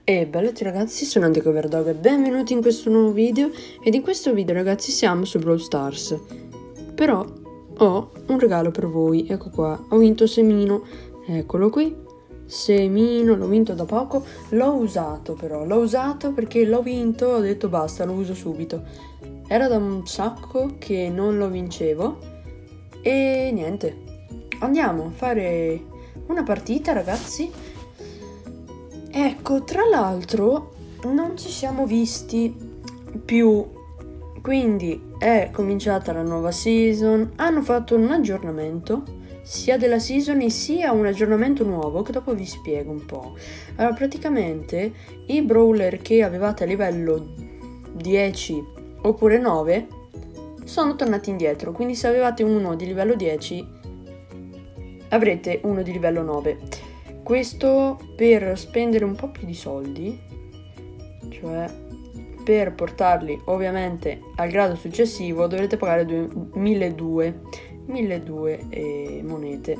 E bello a tutti ragazzi, sono AnticoVerDog e benvenuti in questo nuovo video. Ed in questo video ragazzi siamo su Brawl Stars. Però ho un regalo per voi, ecco qua, ho vinto Semino, eccolo qui. Semino, l'ho vinto da poco, l'ho usato perché l'ho vinto, ho detto basta, lo uso subito. Era da un sacco che non lo vincevo e niente, andiamo a fare una partita ragazzi. Ecco, tra l'altro non ci siamo visti più, quindi è cominciata la nuova season, hanno fatto un aggiornamento sia della season e sia un aggiornamento nuovo che dopo vi spiego un po'. Allora, praticamente i brawler che avevate a livello 10 oppure 9 sono tornati indietro, quindi se avevate uno di livello 10 avrete uno di livello 9. Questo per spendere un po' più di soldi, cioè per portarli ovviamente al grado successivo dovrete pagare 1200 monete.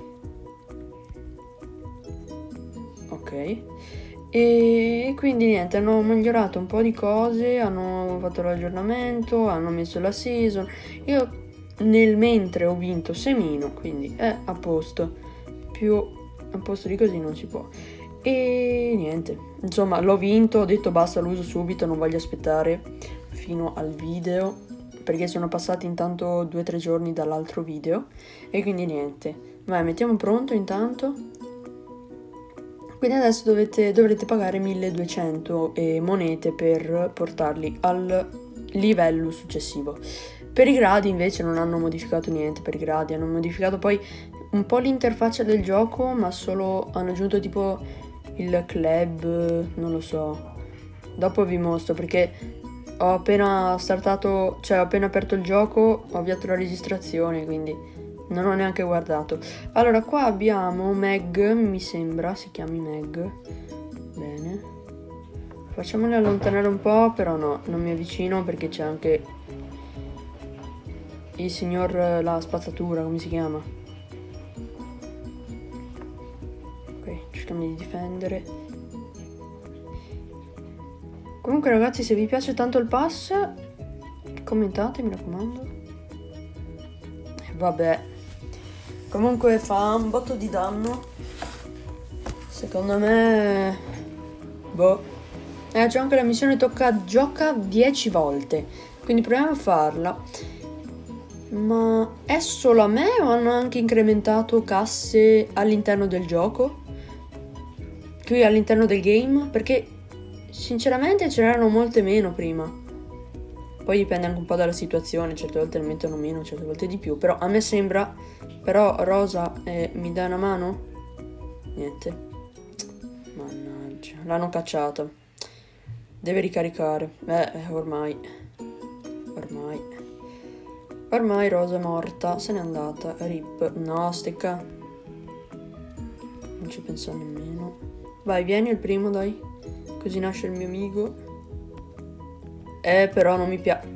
Ok, e quindi niente, hanno migliorato un po' di cose, hanno fatto l'aggiornamento, hanno messo la season. Io nel mentre ho vinto Semino, quindi è a posto, più a posto di così non si può. E niente, insomma l'ho vinto, ho detto basta, lo uso subito, non voglio aspettare fino al video perché sono passati intanto 2-3 giorni dall'altro video e quindi niente. Vai, mettiamo pronto intanto. Quindi adesso dovrete pagare 1200 monete per portarli al livello successivo. Per i gradi invece non hanno modificato niente, per i gradi hanno modificato poi un po' l'interfaccia del gioco, ma solo hanno aggiunto tipo il club, non lo so. Dopo vi mostro perché ho appena startato, cioè ho appena aperto il gioco, ho avviato la registrazione, quindi non ho neanche guardato. Allora qua abbiamo Meg, mi sembra si chiami Meg. Bene. Facciamoli allontanare un po', però no, non mi avvicino perché c'è anche il signor la spazzatura, come si chiama? Cerchiamo di difendere. Comunque ragazzi, se vi piace tanto il pass commentate, mi raccomando. Vabbè, comunque fa un botto di danno, secondo me. Boh, c'è anche la missione gioca 10 volte, quindi proviamo a farla. Ma è solo a me o hanno anche incrementato casse all'interno del gioco? Qui all'interno del game, perché sinceramente ce n'erano molte meno prima. Poi dipende anche un po' dalla situazione, certe volte ne mettono meno, certe volte di più, però a me sembra. Però Rosa mi dà una mano? Niente, mannaggia, l'hanno cacciata, deve ricaricare. Ormai Rosa è morta, se n'è andata, rip. No, stecca, non ci penso nemmeno. Vai, vieni il primo, dai. Così nasce il mio amico. Però non mi piace.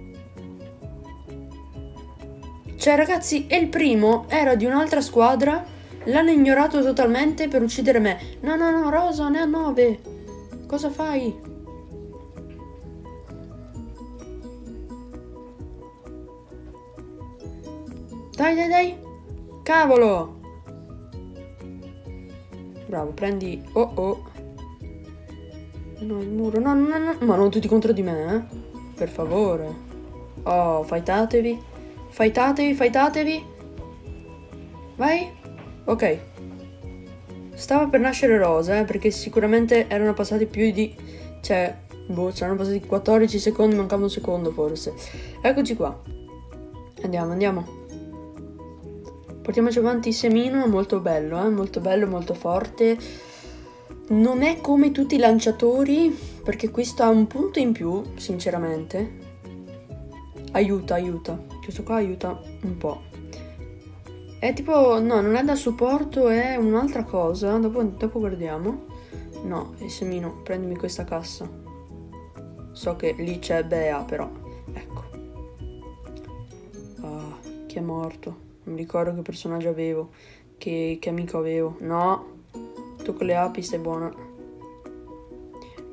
Cioè, ragazzi, e il primo era di un'altra squadra. L'hanno ignorato totalmente per uccidere me. No, Rosa, ne ha 9. Cosa fai? Dai. Cavolo. Bravo, prendi. Oh. No, il muro. No. Ma non tutti contro di me, eh? Per favore. Oh, fightatevi. Vai. Ok. Stava per nascere Rosa, perché sicuramente erano passati più di. Cioè, saranno passati 14 secondi, mancava un secondo forse. Eccoci qua. Andiamo. Portiamoci avanti Semino, molto bello, molto forte. Non è come tutti i lanciatori, perché questo ha un punto in più, sinceramente. Aiuta. Questo qua aiuta un po'. È tipo, no, non è da supporto, è un'altra cosa. Dopo guardiamo. No, Semino, prendimi questa cassa. So che lì c'è Bea, però. Ecco. Chi è morto? Non mi ricordo che personaggio avevo, che amico avevo. No, tu con le api stai buona.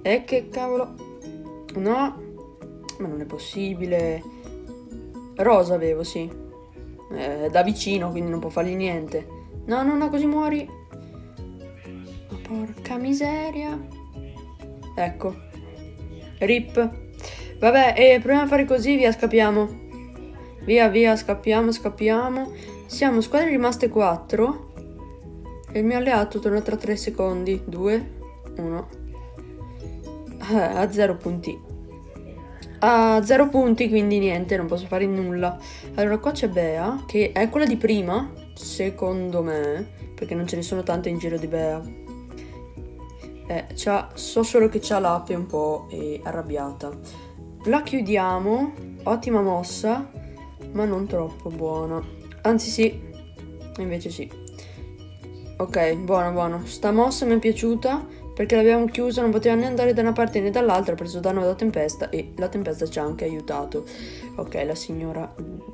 E che cavolo? No, ma non è possibile. Rosa avevo, sì. Da vicino, quindi non può fargli niente. No, no, no, così muori. Ma porca miseria. Ecco. Rip. Vabbè, proviamo a fare così, via, scappiamo. Via, via, scappiamo. Siamo squadre rimaste 4. E il mio alleato torna tra 3 secondi. 2, 1. A 0 punti. A 0 punti, quindi niente, non posso fare nulla. Allora, qua c'è Bea, che è quella di prima, secondo me, perché non ce ne sono tante in giro di Bea. So solo che c'ha l'ape un po' arrabbiata. La chiudiamo, ottima mossa, ma non troppo buona. Anzi sì, invece sì. Ok, buono. Sta mossa mi è piaciuta perché l'abbiamo chiusa, non poteva né andare da una parte né dall'altra, ha preso danno dalla tempesta e la tempesta ci ha anche aiutato. Ok, la signora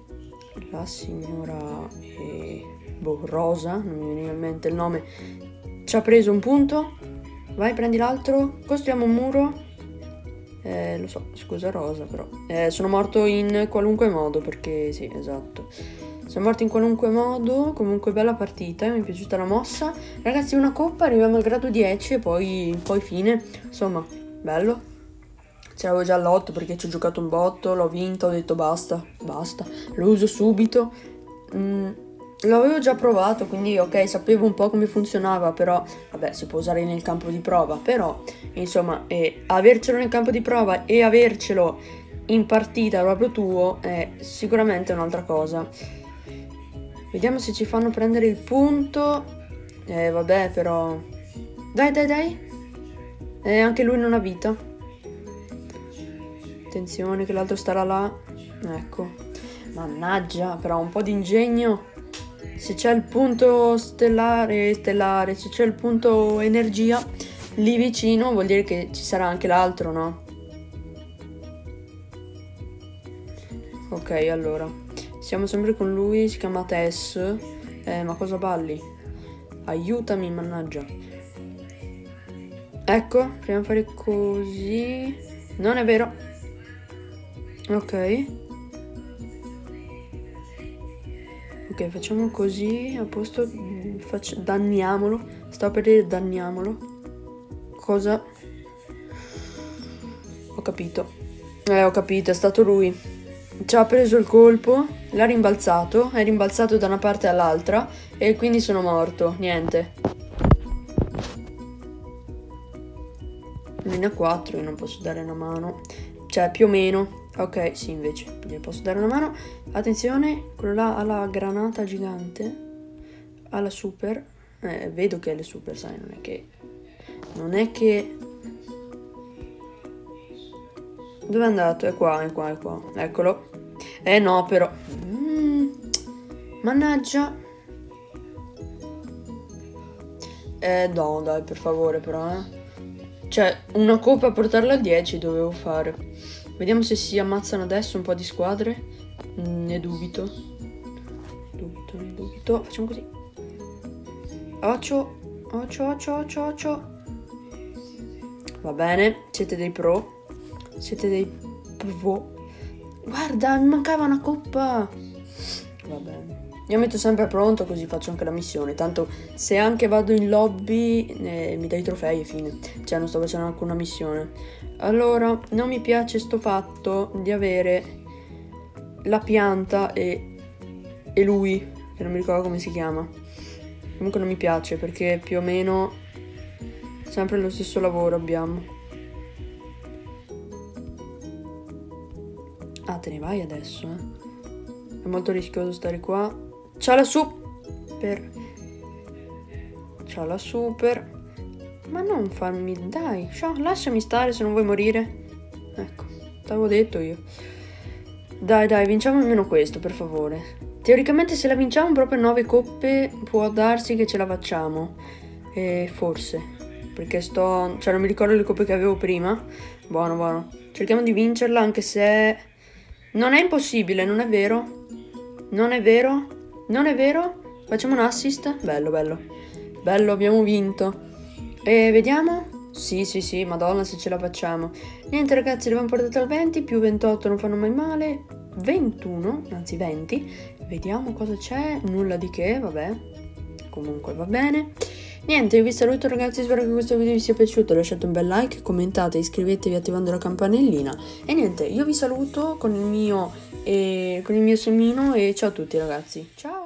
Rosa, non mi viene in mente il nome, ci ha preso un punto. Vai, prendi l'altro, costruiamo un muro. Lo so, scusa Rosa, però sono morto in qualunque modo, perché sì, esatto. Sono morto in qualunque modo. Comunque bella partita, mi è piaciuta la mossa. Ragazzi, una coppa, arriviamo al grado 10 e poi fine. Insomma, bello. C'avevo già l'8 perché ci ho giocato un botto, l'ho vinto, ho detto basta, lo uso subito. L'avevo già provato, quindi ok, sapevo un po' come funzionava, però vabbè, si può usare nel campo di prova, però insomma, avercelo nel campo di prova e avercelo in partita proprio tuo è sicuramente un'altra cosa. Vediamo se ci fanno prendere il punto. Vabbè, però dai. Anche lui non ha vita. Attenzione che l'altro starà là. Ecco. Mannaggia, però un po' di ingegno. Se c'è il punto stellare, se c'è il punto energia lì vicino, vuol dire che ci sarà anche l'altro, no? Ok, allora. Siamo sempre con lui, si chiama Tess. Ma cosa balli? Aiutami, mannaggia. Ecco, proviamo a fare così. Non è vero. Ok, facciamo così, a posto, danniamolo. Stavo per dire danniamolo. Cosa? Ho capito, è stato lui. Ci ha preso il colpo, l'ha rimbalzato, è rimbalzato da una parte all'altra e quindi sono morto, niente. Ne ha 4, io non posso dare una mano, cioè più o meno. Ok, sì, invece gli posso dare una mano. Attenzione, quello là ha la granata gigante, ha la super. Vedo che è le super, sai, non è che dove è andato? È qua. Eccolo. No, però. Mannaggia. No, dai, per favore, però, Cioè, una coppa a portarla a 10 dovevo fare. Vediamo se si ammazzano adesso un po' di squadre. Ne dubito. Facciamo così. Occhio. Va bene, siete dei pro. Guarda, mi mancava una coppa. Va bene. Io metto sempre pronto, così faccio anche la missione. Tanto se anche vado in lobby mi dai i trofei e fine. Cioè non sto facendo alcuna missione. Allora, non mi piace sto fatto di avere la pianta e lui, che non mi ricordo come si chiama. Comunque non mi piace perché più o meno sempre lo stesso lavoro abbiamo. Ah, te ne vai adesso, È molto rischioso stare qua. C'ha la super. Ma non farmi, dai, lasciami stare se non vuoi morire. Ecco, t'avevo detto io. Dai, vinciamo almeno questo, per favore. Teoricamente se la vinciamo proprio 9 coppe può darsi che ce la facciamo. Forse. Perché cioè non mi ricordo le coppe che avevo prima. Buono. Cerchiamo di vincerla anche se non è impossibile, non è vero? Non è vero? Facciamo un assist. Bello, abbiamo vinto. E vediamo. Sì, madonna se ce la facciamo. Niente ragazzi, l'abbiamo portata al 20, più 28 non fanno mai male. 21, anzi 20. Vediamo cosa c'è, nulla di che, vabbè. Comunque va bene. Niente, io vi saluto ragazzi, spero che questo video vi sia piaciuto. Lasciate un bel like, commentate, iscrivetevi attivando la campanellina. E niente, io vi saluto con il mio semino e ciao a tutti ragazzi. Ciao!